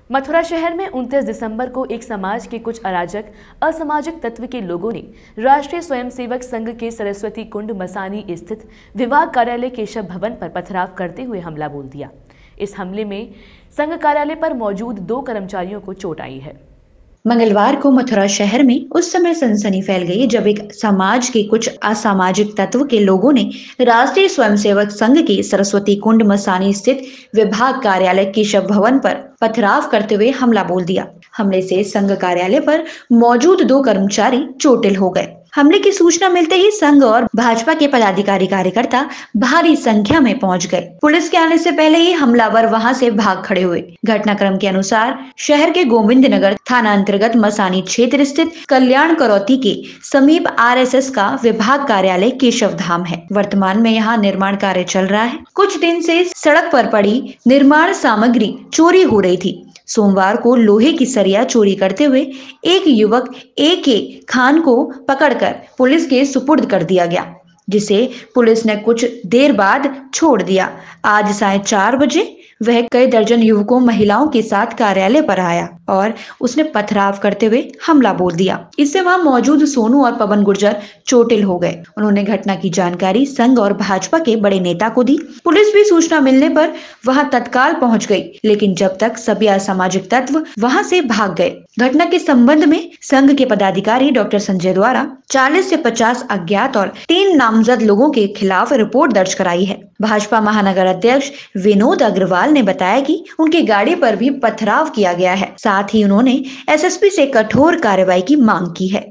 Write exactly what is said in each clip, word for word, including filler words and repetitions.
मथुरा शहर में उनतीस दिसंबर को एक समाज के कुछ अराजक असामाजिक तत्व के लोगों ने राष्ट्रीय स्वयंसेवक संघ के सरस्वती कुंड मसानी स्थित विभाग कार्यालय केशव भवन पर पथराव करते हुए हमला बोल दिया। इस हमले में संघ कार्यालय पर मौजूद दो कर्मचारियों को चोट आई है। मंगलवार को मथुरा शहर में उस समय सनसनी फैल गई जब एक समाज के कुछ असामाजिक तत्व के लोगों ने राष्ट्रीय स्वयंसेवक संघ के सरस्वती कुंड मसानी स्थित विभाग कार्यालय केशव भवन पर पथराव करते हुए हमला बोल दिया। हमले से संघ कार्यालय पर मौजूद दो कर्मचारी चोटिल हो गए। हमले की सूचना मिलते ही संघ और भाजपा के पदाधिकारी कार्यकर्ता भारी संख्या में पहुंच गए। पुलिस के आने से पहले ही हमलावर वहां से भाग खड़े हुए। घटनाक्रम के अनुसार शहर के गोविंद नगर थाना अंतर्गत मसानी क्षेत्र स्थित कल्याण करौती के समीप आरएसएस का विभाग कार्यालय केशव धाम है। वर्तमान में यहाँ निर्माण कार्य चल रहा है। कुछ दिन से सड़क पर पड़ी निर्माण सामग्री चोरी हो रही थी। सोमवार को लोहे की सरिया चोरी करते हुए एक युवक ए के खान को पकड़कर पुलिस के सुपुर्द कर दिया गया, जिसे पुलिस ने कुछ देर बाद छोड़ दिया। आज साढ़े चार बजे वह कई दर्जन युवकों महिलाओं के साथ कार्यालय पर आया और उसने पथराव करते हुए हमला बोल दिया। इससे वहां मौजूद सोनू और पवन गुर्जर चोटिल हो गए। उन्होंने घटना की जानकारी संघ और भाजपा के बड़े नेता को दी। पुलिस भी सूचना मिलने पर वहां तत्काल पहुंच गई, लेकिन जब तक सभी असामाजिक तत्व वहां से भाग गए। घटना के संबंध में संघ के पदाधिकारी डॉक्टर संजय द्वारा चालीस से पचास अज्ञात और तीन नामजद लोगों के खिलाफ रिपोर्ट दर्ज कराई है। भाजपा महानगर अध्यक्ष विनोद अग्रवाल ने बताया कि उनकी गाड़ी पर भी पथराव किया गया है। साथ ही उन्होंने एसएसपी से कठोर कार्रवाई की मांग की है।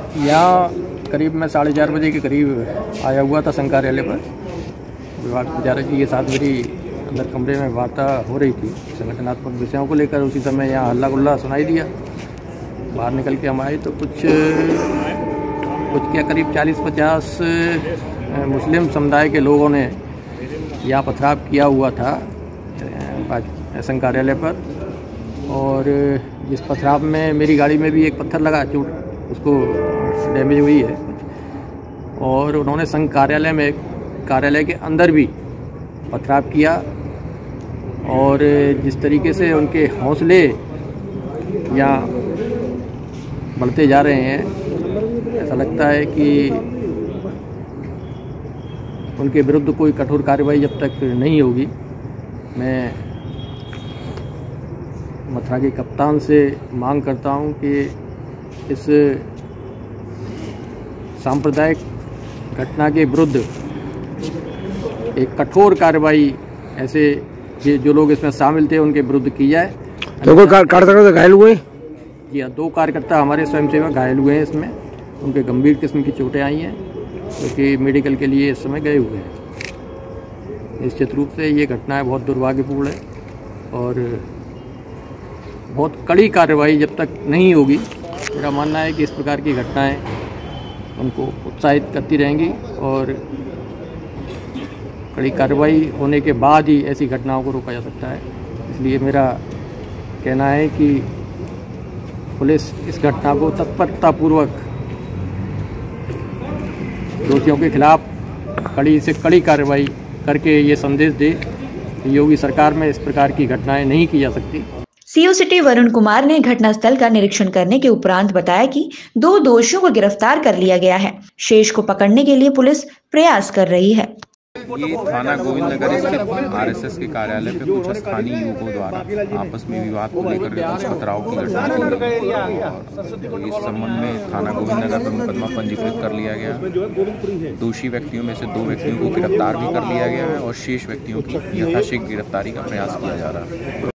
यहाँ करीब मैं साढ़े चार बजे के करीब आया हुआ था संघ कार्यालय पर। विभाग प्रचारक जी के साथ मेरी अंदर कमरे में वार्ता हो रही थी संगठनात्मक विषयों को लेकर। उसी समय यहाँ हल्ला गुल्ला सुनाई दिया। बाहर निकल के हम आए तो कुछ कुछ क्या करीब चालीस पचास मुस्लिम समुदाय के लोगों ने यहाँ पथराव किया हुआ था संघ कार्यालय पर। और जिस पथराव में मेरी गाड़ी में भी एक पत्थर लगा, चोट उसको डैमेज हुई है। और उन्होंने संघ कार्यालय में कार्यालय के अंदर भी पथराव किया। और जिस तरीके से उनके हौसले यहाँ बढ़ते जा रहे हैं, ऐसा लगता है कि उनके विरुद्ध कोई कठोर कार्रवाई जब तक नहीं होगी। मैं मथुरा के कप्तान से मांग करता हूं कि इस सांप्रदायिक घटना के विरुद्ध एक कठोर कार्रवाई ऐसे जो लोग इसमें शामिल थे उनके विरुद्ध की जाए। तो कोई कार्यकर्ता घायल हुए? जी हाँ, दो कार्यकर्ता हमारे स्वयंसेवक घायल हुए हैं। इसमें उनके गंभीर किस्म की चोटें आई हैं, क्योंकि तो मेडिकल के लिए इस समय गए हुए हैं। निश्चित रूप से ये घटना बहुत दुर्भाग्यपूर्ण है और बहुत कड़ी कार्रवाई जब तक नहीं होगी, मेरा मानना है कि इस प्रकार की घटनाएं उनको उत्साहित करती रहेंगी और कड़ी कार्रवाई होने के बाद ही ऐसी घटनाओं को रोका जा सकता है। इसलिए मेरा कहना है कि पुलिस इस घटना को तत्परतापूर्वक दोषियों के खिलाफ कड़ी से कड़ी कार्रवाई करके ये संदेश दे कि योगी सरकार में इस प्रकार की घटनाएं नहीं की जा सकती। सीओ सिटी वरुण कुमार ने घटनास्थल का निरीक्षण करने के उपरांत बताया कि दो दोषियों को गिरफ्तार कर लिया गया है। शेष को पकड़ने के लिए पुलिस प्रयास कर रही है। ये थाना गोविंद नगर स्थित आरएसएस के कार्यालय पे कुछ स्थानीय युवकों द्वारा आपस में विवाद को लेकर कुछ पथराव की घटना की और इस संबंध में थाना गोविंद नगर पर मुकदमा पंजीकृत कर लिया गया। दोषी व्यक्तियों में से दो व्यक्तियों को गिरफ्तार भी कर लिया गया है और शेष व्यक्तियों की यथाशीघ्र गिरफ्तारी का प्रयास किया जा रहा है।